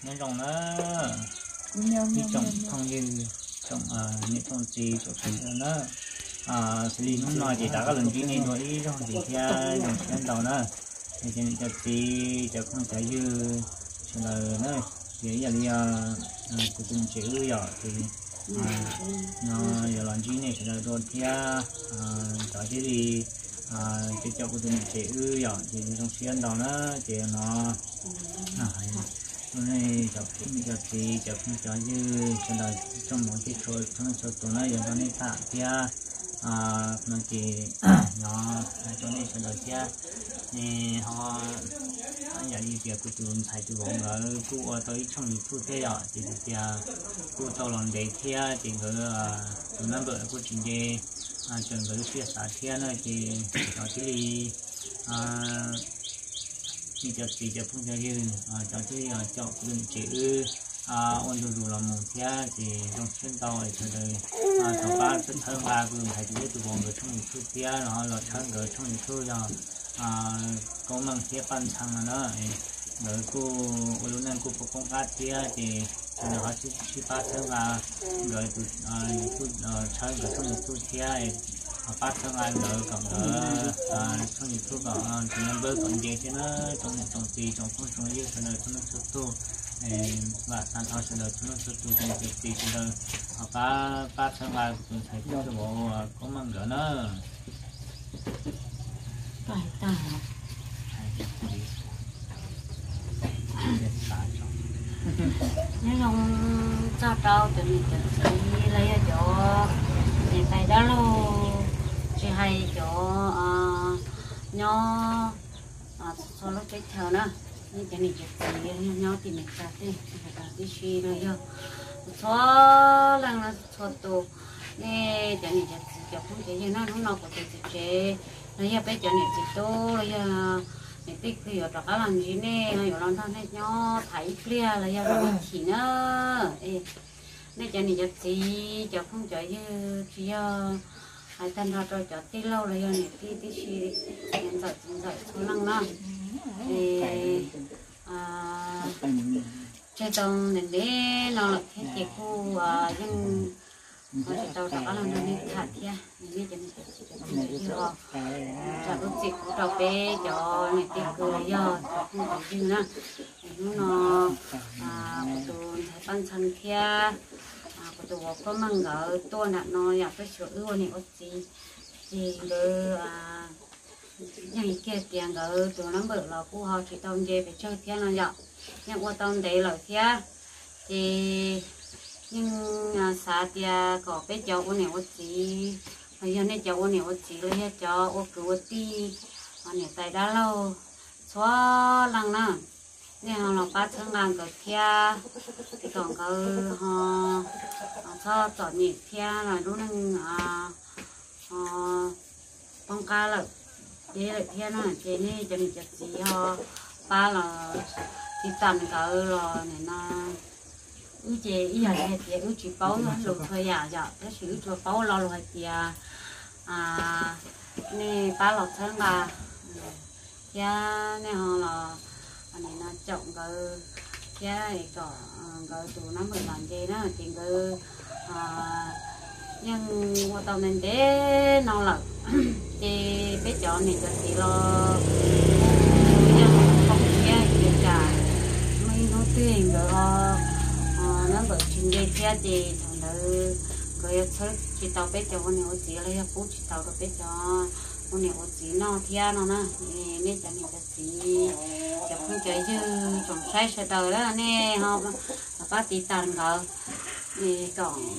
nên rồng nó đi trồng không như trồng những con gì trồng gì nữa xử lý không nói chỉ đã có lần gì này rồi ý rồi thì theo dòng trên đầu nữa thì trên cái gì cho không phải như chuyện là nữa thì giờ đi của từng chữ rồi thì nó giờ lần gì này thì là rồi theo đó thì cái cho của từng chữ rồi thì trong trên đầu nữa thì nó này chọc cái gì chọc không cho như trên đời trong mỗi cái thôi trong số tụi nó giờ nó đi tạ kia nó chỉ nó cho nên trên đời kia nè họ giờ đi việc của tụi thầy tụi bọn ở cô tới trong những phút thế rồi thì kia cô tao làm để kia thì người tụi nó bữa cô chuyện gì trường người phía xã kia nữa thì nó chỉ đi chỉ cho phun cho dư cho cái chọn những chữ ôn đủ là một kia thì trong chuyến tàu này cho đời thằng ba rất thân ba vừa phải biết từ bọn người trong những thứ kia nó là thân người trong những thứ rồi có mang kia ban sang nữa rồi cô lúc này cô có công tác kia thì họ chỉ ba thân là rồi từ thân người trong những thứ kia phát sang anh đỡ còn đỡ trong những thứ đó thì nó bớt còn gì thì nó trong gì trong không trong gì thì nó sụt tu và sản phẩm sẽ được nó sụt tu trong việc gì thì nó phát sang lại cũng thấy cho bộ có mang đỡ nó phải tao nhưng không sao đâu tụi mình chỉ lấy ở chỗ thì phải đó luôn chỉ hay chỗ nhỏ sau lúc cái chờ nữa như cái này chỉ nhỏ thì mình cả đi phải suy rồi giờ số lần là số tụ nè cái này chỉ không chỉ như nó có thể chỉ bây giờ bây giờ này chỉ tô bây giờ này tích thì ở đó làm gì nè ở đó thằng này nhỏ thấy clear là giờ nó chỉ nữa nên cho nên cho không cho như chỉ hai thân họ cho tí lâu rồi này tí xí hiện tại số năng nó thì chơi tông nên để nó là cái chỉ khu nhưng họ chỉ tàu đó là nó đi thả kia nên cho nên cho họ cho bức xịt của tàu bé cho này tí cười giờ không có gì nữa nó tụi thấy ban chân kia tụi có mang ở tua nè nóอยากไปsửa ưa này có gì được những kia tiền ở tụi nó bự là cô họ chỉ tông về phải chơi thiên là vậy nhưng qua tông đấy là kia thì nhưng xã thì có bé cháu con này có gì bây giờ này cháu con này có gì rồi hết cháu ô cứ tí con này tại đã lâu xóa lăng nè nên họ là bắt sang làm cái kia thì còn có họ cho chọn nhịp kia là lúc năng con cá là chế lại kia nó chế này cho mình chặt gì họ ba là chỉ tận cỡ rồi này nó ứ chế ý là chế ứ chỉ bao lục thôi à giờ cái sự cho bao lo rồi thì này ba lọt sang là kia này họ là anh này nó trồng cái cỏ tụ nó mới làm gì đó thì nhưng qua tàu nên để nó là thì bé chọn này thì lo nhưng không kia gì cả mấy nó tiền rồi nó bởi chuyện gì kia thì thằng đó rồi chỉ tàu bé chọn này chỉ lấy phút chỉ tàu bé chọn con này có gì nó thia nó nè nên cho nên cái gì chụp không chơi chứ trồng sai sai đời đó nè họ bắt tí tàn gờ thì còn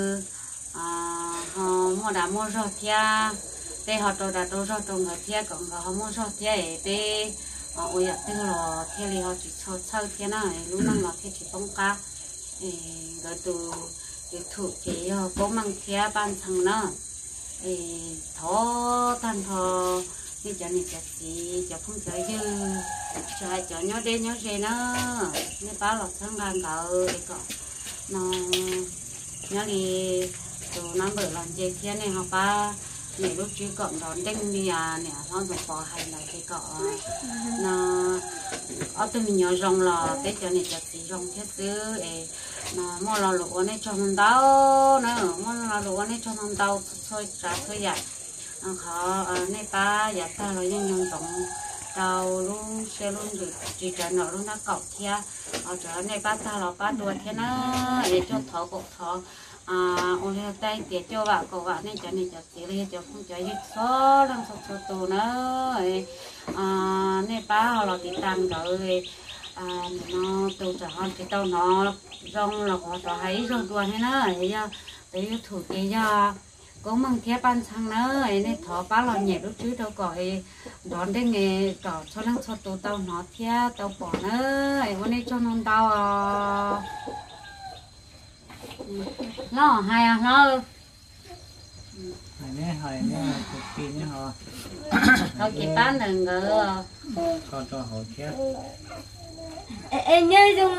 họ mua đã mua rồi thia để họ trồng đã trồng rồi trồng người thia còn họ mua rồi thia để ôi ạ tức là thia thì họ chỉ cho sau thia nó lúc nào là thia chỉ bông cá rồi từ thủ chỉ có mang thia ban thằng nó thọ tan thọ đi cho nên cái gì cho không chơi chứ cho hai cho nhớ đến nhớ gì nữa nếu báo lọt sang làm cậu thì cậu nó nhớ đi tụi nó bữa làm gì kia này học ba nhảy lúc chứ cộng đón đinh đi nè nó dùng bò hay là cái cọ nó ở tôi mình nhớ rong là tết cho này chặt gì rong thiết chứ nó mua lò lụa này cho nó đau nữa mua lò lụa này cho nó đau thôi trả thôi vậy họ này ba giờ ta rồi nhân nhân tổng đau luôn xe luôn được chỉ trả nợ luôn nó cọc kia ở chỗ này ba ta là ba đuổi thế nó để cho thọ cột thọ ôi tay tiệt cho bạn cậu bạn này cho này cho chị lên cho không cho ít số đang số tù nữa này ba họ là tiệt tăng rồi nó tù trả hơn cái tàu nó rong là họ cho thấy rong đuổi thế nó để thủ cái do có mang theo ban sang nữa này thọ ba lo nhẹ lúc trước đâu gọi đón đến nghề cỏ cho năng cho tù tàu nó theo tàu bỏ nữa hôm nay cho non tàu nó hay nó hỏi nè cực kỳ nhá họ thôi chị bán đừng ngờ con cho họ chết em nhớ xong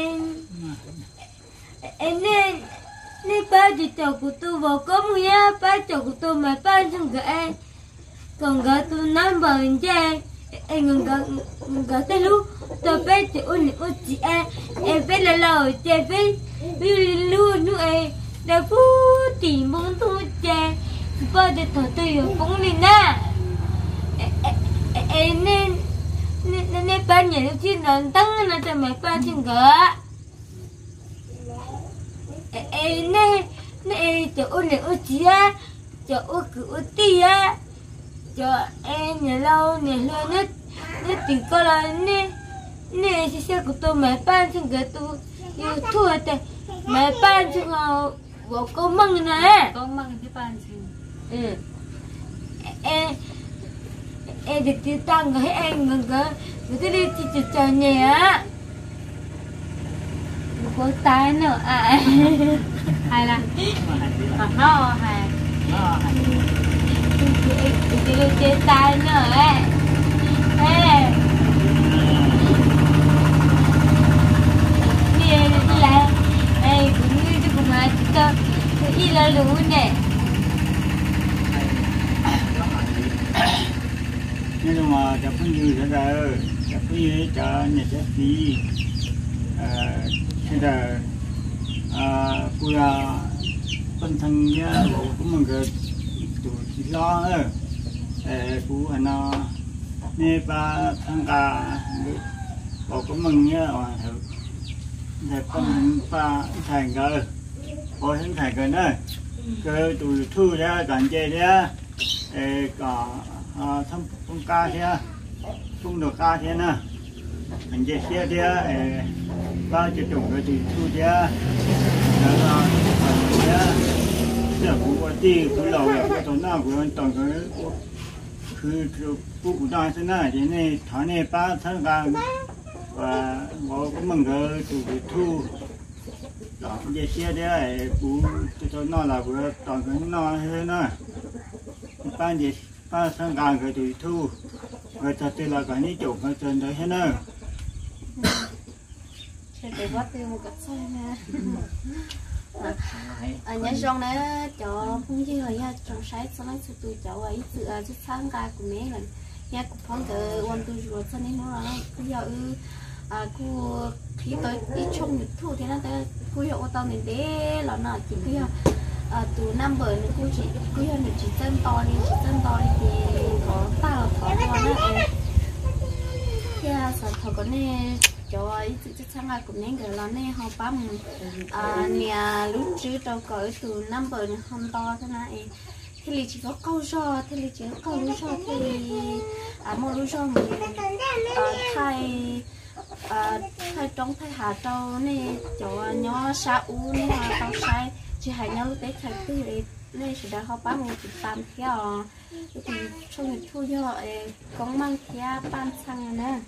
em nên ba chị chồng của tôi vào có một nhá ba chồng của tôi mà ba xong rồi em còn gỡ tôi nắm bờ chơi em còn gỡ tới lúc tôi bé chị ôn chị em bé là lò chơi bé luôn nữa em đã phú tìm muốn tôi chơi ba để thở tôi ở cũng đi nè em nên ba nhảy lúc trên đòn tăng nó cho mẹ ba trên gỡ em nên cho ôn chị á cho ôn cứ tí á cho em nhảy lâu nó tìm coi là nè xe của tôi mẹ ba trên gỡ tôi yêu thua thì mẹ ba trên họ bộ con măng nè con măng cái bàn gì em được tiêu tăng rồi em người ta đi chỉ cho nhẹ có tay nữa hay là nó hay chị chơi tay nữa nè là cũng như cái cùng ai cho đi là lũ nè nhưng mà chả có như thế nào chả có như cho nhà chả gì thế là bây giờ bên thằng nhà bộ của mình cái tụi chỉ lo của anh nó nè ba thằng cả bộ của mình nhá để con ba thành cái bộ thành cái nữa cái tụi thu ra toàn chơi ra có thăm công ca thế công được ca thế nè mình chơi xe thế ba chục cái tụi thu thế đó là giờ cũng có tí cũng lâu rồi có tốn nào cũng tốn cái cứ cũng đang thế này thế này thằng này ba thằng cả và có mừng cái tụi thu đó chơi xe thế cũng cho nó là vừa tốn cái nó thế nè ba gì ba thằng cả cái tụi thu người ta tên là cái này chụp cái chân đấy thế nè để bắt tiêu một cái xoay nè nhớ trong đấy cho không chỉ là nhà trong sái sau đó tụi cháu ấy tự chút sáng ca của mẹ lần nhà của phong từ quan tụi ruột cho nên nó là cứ giờ cô khi tới đi trong những thu thế nào tới cô hiểu ô tô mình để là nó chỉ cứ từ năm bữa nữa cô chỉ cứ hiểu được chỉ chân to đi thì có tao có con nữa kia sản phẩm có này cho ấy chút sáng ngày cũng nên cái là này họ bám nhà lúc trước đâu có từ năm bữa không to thế này thì lì chỉ có câu rò thì lì chỉ có câu rò thì một rò mình thay trong thay hạ trâu này cho nhỏ sa u này là tao sai chỉ hay nhau lúc đấy thay tư đấy này chỉ đã học bán một chút tam theo thì trong những thu cho con mang theo ban sang nè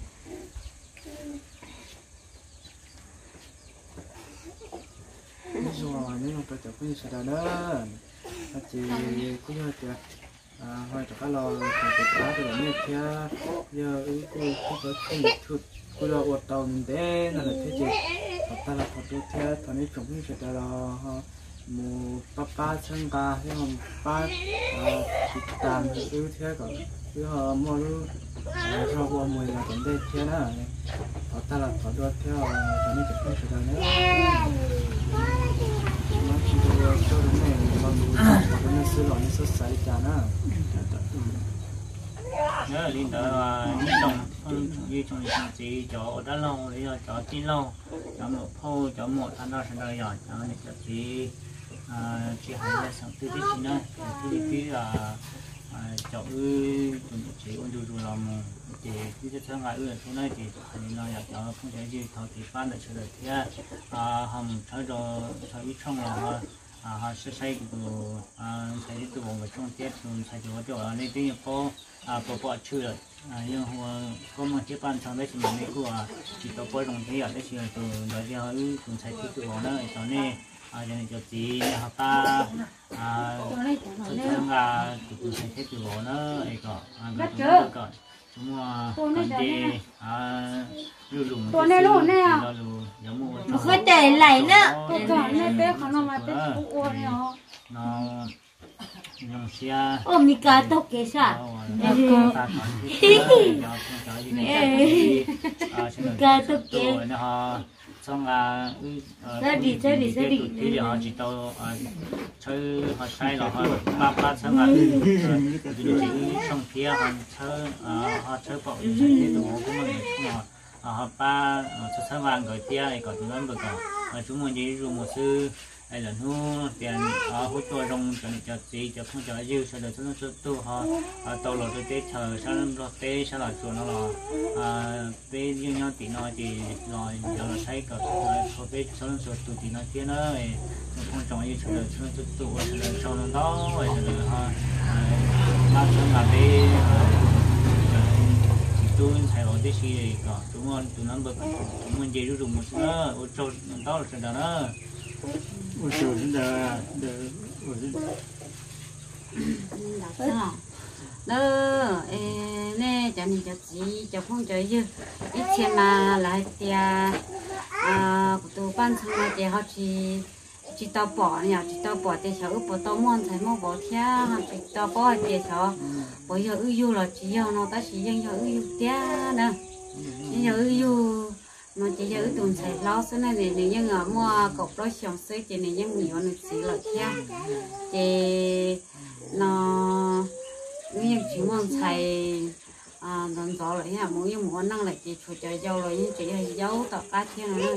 rồi nhưng mà tôi cũng sẽ đó chị cũng như chị hỏi cho các lò thì cá thì là như thế giờ cô có không chút cô là ở tàu mình để là thế chị ta là thật thế thằng ấy chúng sẽ là một papa chân ca thế không ba thịt tàn ưu thế cả cứ họ mua luôn cho qua mùi là vấn đề thế đó họ ta là họ đua theo cho nên cái không phải nữa nó chỉ cho đến này mà mình nó xử lý nó sai chả nữa nhớ đi đỡ đi trồng như trồng gì cho đã lâu đấy rồi cho chín lâu cho một phô cho một tháng đó sẽ đợi rồi cho nên là chỉ hay là sáng tư tí nữa tí là cho chúng chỉ ôn du làm thì cái tháng ngày số này thì anh nói là cho không thể gì thầu thì ban được sự được thế hầm thay đồ thay ít trong là họ sẽ xây của xây cái tủ ở trong tết rồi xây chỗ chỗ này thì có bộ chưa rồi nhưng có một chiếc bàn trong đấy thì mình của chỉ có bơi đồng thế ở đấy thì từ đấy thì họ cũng xây cái tủ đó cho nên cho nên cho chị họ ta thường là tụi xây cái tủ nó ấy có chúng còn đi dùng tôi này luôn nè nó hơi để lại nữa tôi còn này bé còn nó mà bé cũng uống này họ nó dùng xe mi cá tóc cái sao cá tóc cái nó xong là đi thì họ chỉ tao chơi họ sai là họ ba xong là chỉ xong kia họ chơi bỏ cái đồ của mình họ ba xong là người tia còn chúng nó được rồi chúng mình chỉ dùng một sư hay là nu tiền hỗ trợ trong cho gì cho không cho dư sau đó chúng nó tu họ tàu lò tôi tết chờ sau đó tết sau đó chuột nó là tết như nhau thì nói thì rồi giờ là thấy cả số tết sau đó tụi thì nói kia nó không trồng như sau đó chúng nó tu sau đó sau đó rồi sau đó họ mang sang là tết tôi thay đổi cái gì cả chúng nó bực chúng mình chỉ dùng một số hỗ trợ đó là sau đó ôi trời đó nè cho mình cho chị cho không cho dư ít tiền mà lại tiền của tôi ban xong mà tiền họ chỉ tao bỏ nhỉ chỉ tao bỏ tiền sao bỏ tao muốn thấy mua bỏ thia chỉ tao bỏ tiền sao bây giờ ưu là chỉ giờ nó ta chỉ giờ ưu tiền nè giờ ưu nó chỉ giờ tuần sai lo số này nếu như ở mua cọc đó xong xí thì nếu như nhiều nó chỉ là kia thì nó như chỉ muốn xài lần sau lại nha muốn như muốn năng lại chỉ chủ chơi dâu rồi như chỉ là dâu tập cá thiên nó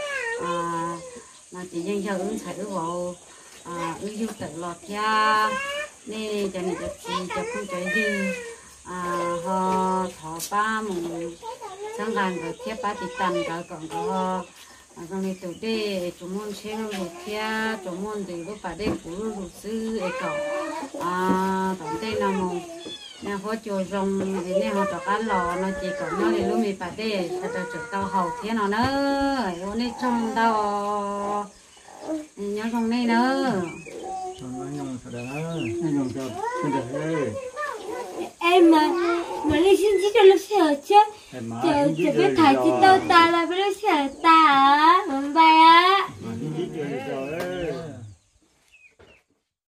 chỉ dân giờ ứng xài vào ứng du tự lọt kia nên cho nên cho không chơi dư họ thọ ba mùng sáng gan rồi thiết ba thì tầm rồi còn có trong này tụi đi chúng muốn xem rồi kia chúng muốn từ lúc bà đây cũng rồi sư ấy cậu tổng đây là một nè họ chùa rồng thì nè họ cho cá lò nó chỉ còn nó thì lúc mình bà đây sẽ cho trực tao hậu thế nào nữa hôm nay trong tao nhớ trong đây nữa nó nhung thật đó nhung cho không được em mà lấy xin chỉ cho nó sợ chứ chờ biết thầy chỉ tao ta là biết sợ ta